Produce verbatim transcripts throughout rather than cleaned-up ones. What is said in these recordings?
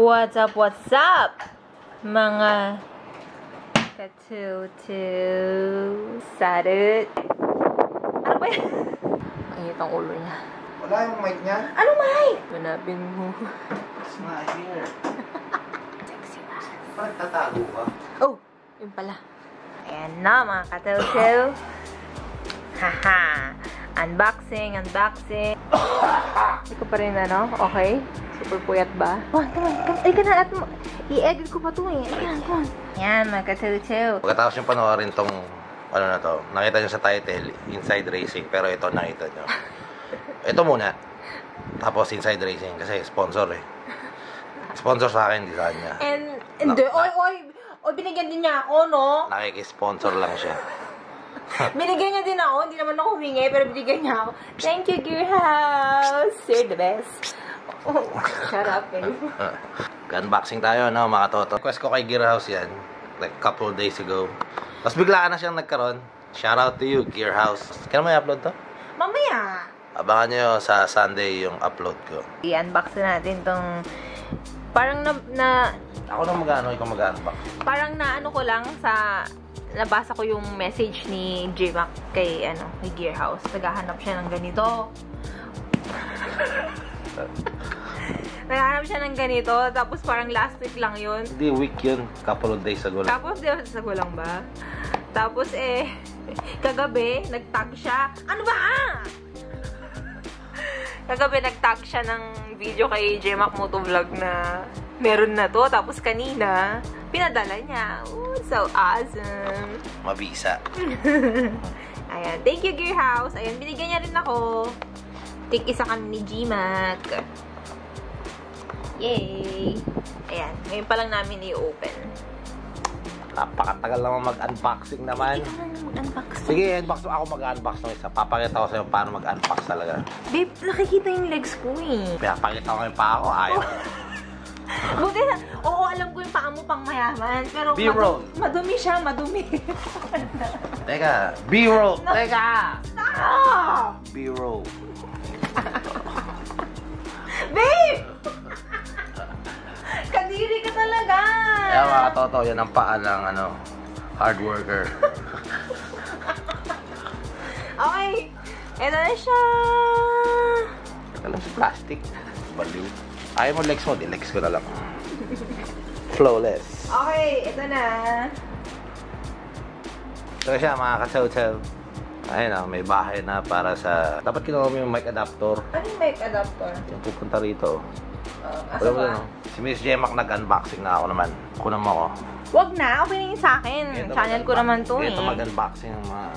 What's up, what's up? Mga katutu sarut. Ano ba yan? Ay, itong ulo niya. Wala yung mic niya? Ano mic? Manapin mo. It's not here. Sexy ass. Parang tatago ka. Oh, yun pala. Ayan na, mga katutu. Haha. Unboxing, unboxing. Hindi ko pa rin ano, okay? Super puyat ba? Come on, come on, come on. Ay, ka na, at i-edit ko pa ito eh. Ayan, come on. Yan, mga katutu. Pagkatapos yung panoorin tong, ano na to, nakita nyo sa title, Inside Racing, pero ito nakita nyo. Ito muna. Tapos Inside Racing, kasi sponsor eh. Sponsor sa akin, di sa kanya. And, hindi, oy, oy, oy, binigyan din niya ako, no? Nakiki-sponsor lang siya. Binigyan niya din ako, hindi naman ako humingi, pero binigyan niya ako. Thank you, Gear House. You're the best. Oh, shut up, eh. Unboxing tayo, no, mga toto. Request ko kay Gear House yan, like couple of days ago. Tapos biglaan na siyang nagkaroon. Shout out to you, Gear House. Kailan mo i-upload to? Mamaya. Abangan nyo sa Sunday yung upload ko. I-unbox na natin tong, parang na, na Ako na mag-ano, ikaw mag-unbox. parang na ano ko lang sa, nabasa ko yung message ni J-Mac kay, ano, kay Gear House. Naghahanap siya ng ganito. Naghahanap siya ng ganito, tapos parang last week lang yun. Hindi, week yun. Couple of days ago lang. Tapos, di ba, sa lang ba? Tapos, eh, kagabi, nag-tag siya. Ano ba? Kagabi, nag-tag siya ng video kay J-Mac Motovlog na meron na to. Tapos, kanina, pinadala niya. Ooh, so awesome. Mabisa. Ayan. Thank you, Gear House. Ayan, binigyan niya rin ako. Take isa kami ni G-Mac. Yay! Ayan. Ngayon pa lang namin i-open. Napakatagal naman mag-unboxing naman. Ikaw na mag-unbox. Sige, unbox mo. Ako mag-unbox ng isa. Papakita ko sa'yo paano mag-unbox talaga. Babe, nakikita yung legs ko eh. Pinapakita ko yung paa ko. Ayaw. Buti na, oo, alam ko yung paa mo pang mayaman. Pero B-roll. madu madumi siya, madumi. Teka. B-roll. No. Teka. Stop! B-roll. Babe! Kadiri ka talaga! Kaya mga katoto, yan ang paa ng ano, hard worker. Okay, eto na siya! Teka lang si plastic. Baliw. Ayaw mo legs mo, di legs ko na lang. Flawless. Okay, eto na. Ito siya mga kasaw-saw. Ayun na, may bahay na para sa... Dapat kinuha mo yung mic adapter. Ano yung mic adapter? Yung pupunta rito. Uh, asa ba? No? Si Miss J-Mac nag-unboxing na ako naman. Kunan mo ako. Wag na, okay na yun sa akin. Ito Channel ko naman to eh. Ito mag-unboxing ng mga...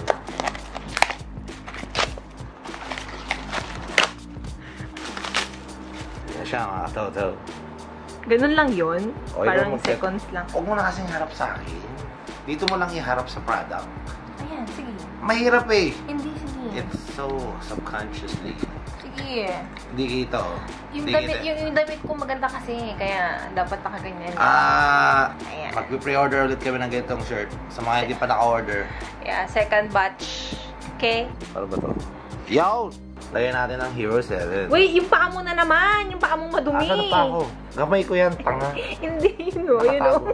Yan siya mga kasaw-saw. Ganun lang yun? O, Parang ikaw, seconds lang. Huwag mo na kasing harap sa akin. Dito mo lang iharap sa product. Ayan, sige. Mahirap eh. Hindi, sige. It's so subconsciously. Sige. Hindi kita oh. Yung Hindi damit, kita. yung, yung damit ko maganda kasi, kaya dapat nakaganyan. Ah, Ayan. mag-pre-order ulit kami ng ganitong shirt. Sa mga hindi pa naka-order. Yeah, second batch. Okay? Ano ba to? Yo! Lagyan natin ng Hero seven. Wait, yung paa mo na naman. Yung paa mong madumi. Asa na pa ako? Gamay ko yan, tanga. Hindi, yun o, yun o.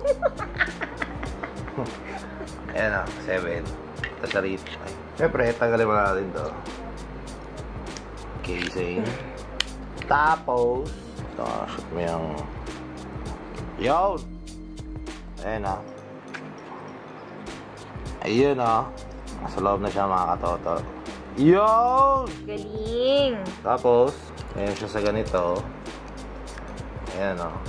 Ayan o, seven. Tapos na rin. Ay, siyempre, tanggalin mo natin to. Casing. Tapos, ito, shoot mo yung... Yun! Ayan o. Ayun o. Nasa loob na siya mga katoto. Yun! Galing. Tapos, ayan siya sa ganito. Ayan o.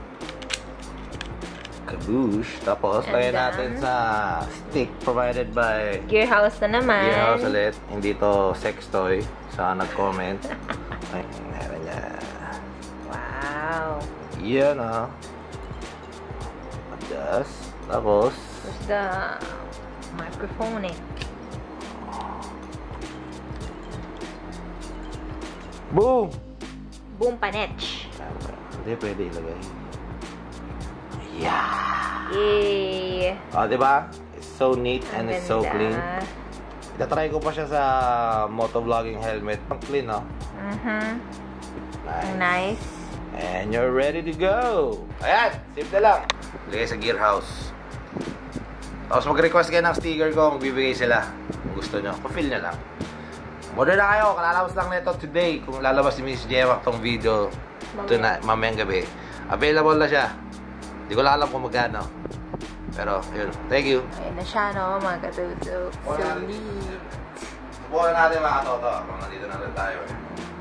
Kaboosh. Tapos, And lagyan then, natin sa stick provided by Gear House na naman. Gear House ulit. Hindi to sex toy. Sa nag-comment. Ay, meron niya. Wow. Yan o. Adjust. Tapos, Where's the microphone eh? boom! Boom panetch. Hindi pwede ilagay. Yeah! Yay! O, diba? It's so neat and Ang it's so ganda. clean. Itatry ko pa siya sa motovlogging helmet. Ang clean, no? Mhm. Nice. Nice. And you're ready to go. Ayan, save na lang. Lagay sa gear house. Tapos mag-request kayo ng sticker ko, magbibigay sila. Kung gusto nyo, pa-fill nyo lang. Order na kayo, kalalabas lang nito today. Kung lalabas ni Miss Gemma tong video tonight, mamayang gabi. Available na siya. Hindi ko lang alam kung magkano. Pero, yun. Thank you. Ayan na siya, no, mga katuto. Solid. Subukan natin mga katoto. Kung nandito na rin tayo eh.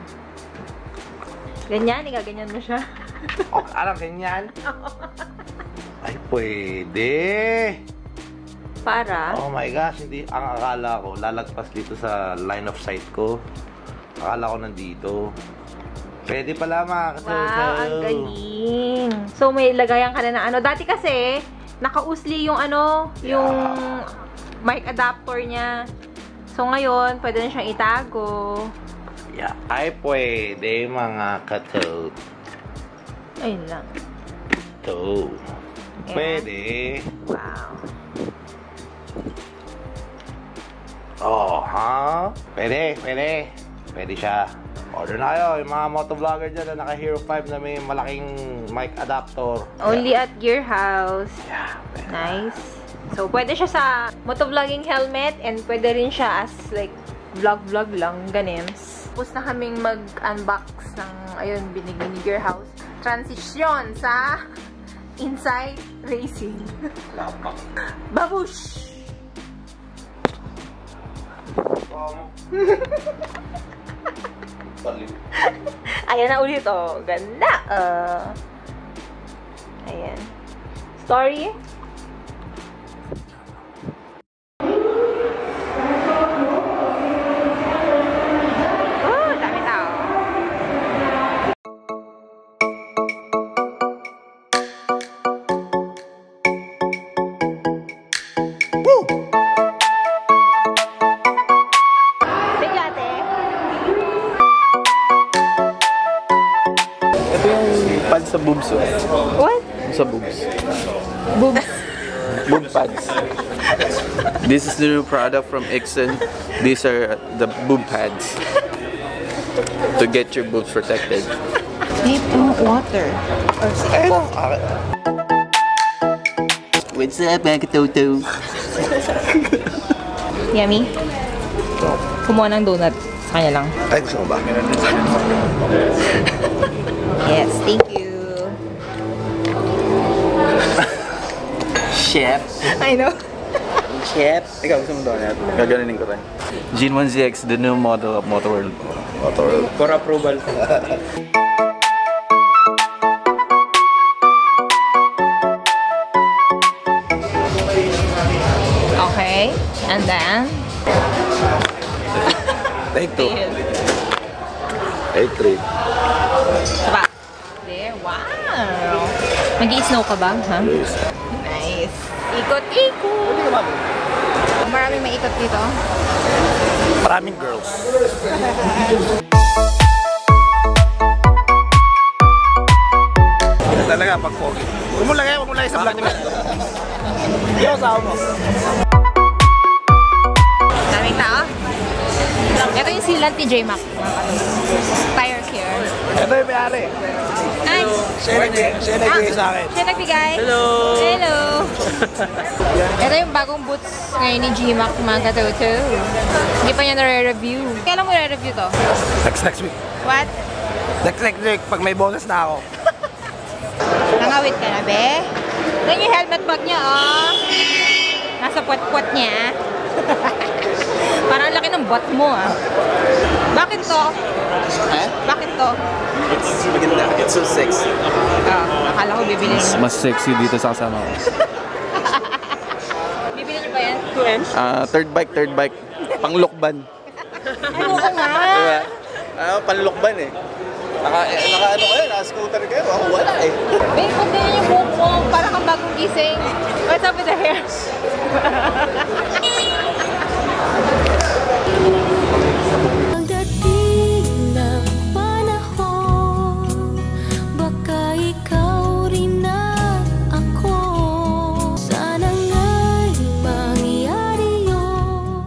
Ganyan, igaganyan mo siya. Oh, alam, ganyan? Ay, pwede. Para? Oh my gosh, hindi. Ang akala ko, lalagpas dito sa line of sight ko. Akala ko nandito. Pwede pala mga katoto. Wow, ang galing. So, may lagayan ka na ng ano. Dati kasi, naka-usli yung ano, yung mic adapter niya. So, ngayon, pwede na siyang itago. Yeah, ay pwede mga katot. Ayun lang. Ito. Yeah. Pwede. Wow. Oh, ha? Pwede, pwede. Pwede siya. Order na kayo. Yung mga motovlogger dyan na naka Hero five na may malaking mic adapter. Only Yeah. at Gear House. Yeah, pwede. Nice. So, pwede siya sa motovlogging helmet and pwede rin siya as like vlog-vlog lang, ganims. Tapos na kaming mag-unbox ng, ayun, binigay ni Gear House. Transition sa Inside Racing. Lapak. Babush! Ayan na ulit, oh. Ganda! Uh, ayan. Story? Pads sa boobs. What? Sa boobs. Boobs. Boob pads. This is the new product from Ixon. These are the boob pads. To get your boobs protected. Ito, water. Or What's up, mga katoto? Yummy? Kumuha ng donut. Sa kanya lang. Ay, gusto mo ba? Yes, thank you. Chef. I know. Chef. Ikaw, gusto mo donut? Gaganunin ko rin. Gene one Z X, the new model of Motorworld. Motorworld. For approval. Okay, and then? Take two. Take three. Saba. There, wow. Mag-i-snow ka ba? Ha? Please. Nice. Ikot-ikot. Maraming maikot dito. Maraming girls. Ito talaga pag pogi. Huwag mo lagay, huwag mo lagay sa vlog niya. Hindi ako sa mo. Daming tao. Ito yung sealant ni J-Mac. Tire care. Ito yung may-ari. Ay! Siya nagbigay, siya nagbigay sa akin. Siya nagbigay? Hello! Hello! Ito yung bagong boots ngayon ni J-Mac, mga katoto. Hindi pa niya nare-review. Kailan mo nare-review to? Next next week. What? Next next week, pag may bonus na ako. Nangawit ka na, be? Ito yung helmet bag niya, oh. Nasa puwet-puwet niya. Parang laki ng butt mo, ah. Bakit to? Eh? Bakit to? It's maganda. It's so sexy. Ah, akala ko bibili niyo. Mas sexy dito sa kasama ko. Bibili niyo ba yan? Ah, third bike, third bike. Panglukban. Ay, oo nga. Diba? Ah, panlukban eh. Naka, eh, naka ano kayo, naka scooter kayo. Ako wala eh. Babe, kung ganyan yung buhok mo, parang kang bagong gising. What's up with the hair? Pagdating ng panahon, baka ikaw rin at ako. Sana nga'y mangyari yun.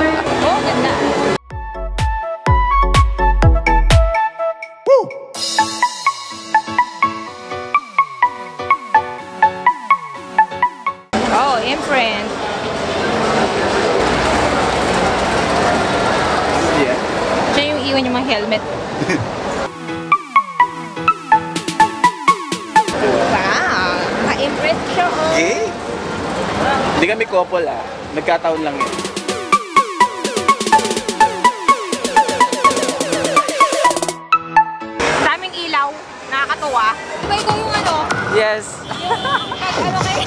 Oh, ganda. Woo! ng helmet. Wow! Ka-impress siya, oh. Okay. Hindi kami couple ah. Nagkataon lang yun. Daming ilaw. Nakakatuwa. Diba ikaw yung ano? Yes. Ano kay?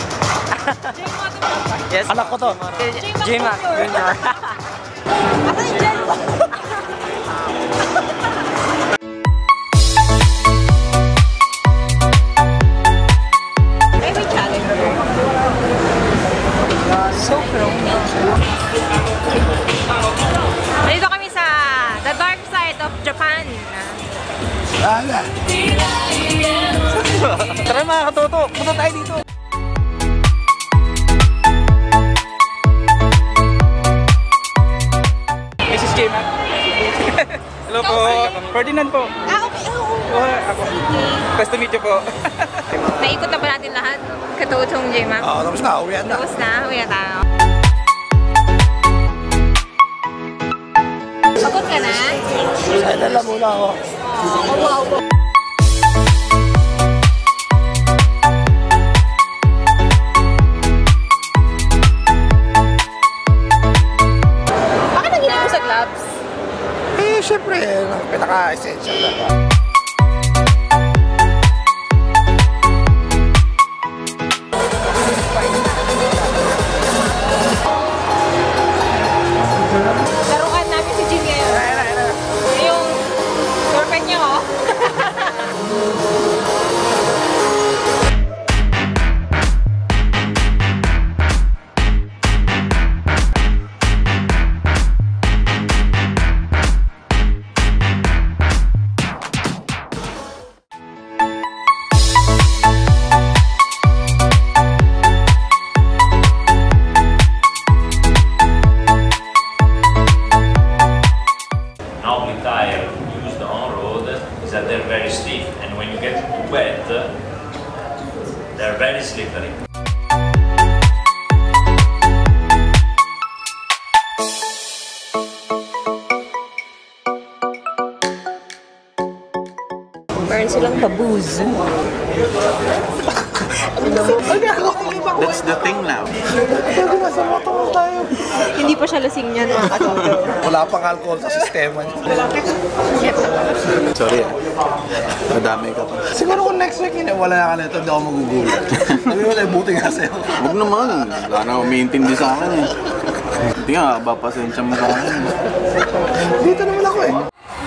Yes. Anak ko to. J-Mac Junior. Ano yung Jen? Ay, may challenge. So chrome. Nandito kami sa the dark side of Japan. Tara mga katoto, punta tayo dito. Missus J-Mac. Hello po. Ferdinand po. Ah, okay. Oo. Oh, ako. Nice to meet you po. Naikot na ba natin lahat? Katutong J-Mac? Oo, tapos na. Uwian na. Tapos na. Uwi na tayo. Pagod ka na? Sana lang muna ako. Oh, wow. Bakit ang mo sa gloves? Eh, syempre, pinaka-essential na. Laruan namin si Jim ngayon. Yung girlfriend niya, oh. Normally tire used on road is that they're very stiff, and when you get wet, they're very slippery. Meron silang pabooze. That's the thing now. Hindi pa siya lasing niyan, mga katoto. Wala pang alcohol sa sistema niya. Sorry ah. Madami ka pa. Siguro kung next week yun, wala na ka nito, hindi ako magugulat. Sabi mo tayo, buti nga sa'yo. Huwag naman. Wala na umiintindi sa akin eh. Hindi nga, ba pasensya mo sa akin. Dito naman ako eh.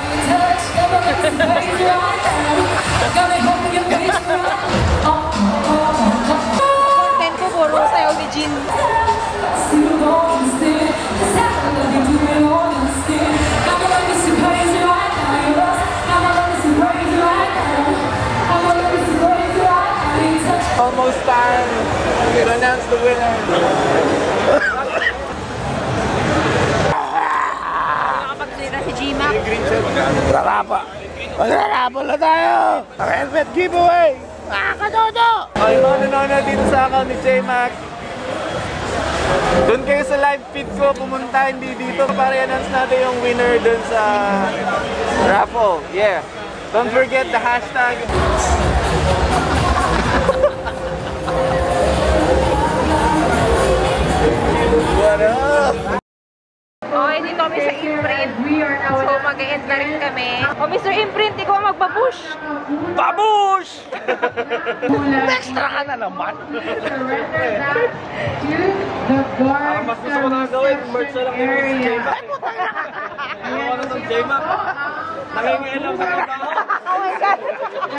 Ten ko, puro sayaw ni Jean. Almost time. We announce the winner. Nakapag-sira si J-Mac. Magrarapa. Magrarapa na tayo. Ang helmet giveaway. Ah, katoto. Ay, mga nanonood dito sa account ni J-Mac. Doon kayo sa live feed ko, pumunta hindi dito para i-announce natin yung winner doon sa raffle. Yeah. Don't forget the hashtag. What up? Okay, dito kami sa Imprint. So, mag-e-end na rin kami. Oh, Mister Imprint, ikaw ang magbabush! Babush! Extra ka na naman. Ang mas gusto ko na gawin, merch na lang yung J-Mac. Ano ko na ng J-Mac? Nangingilam sa trabaho. Oh my God!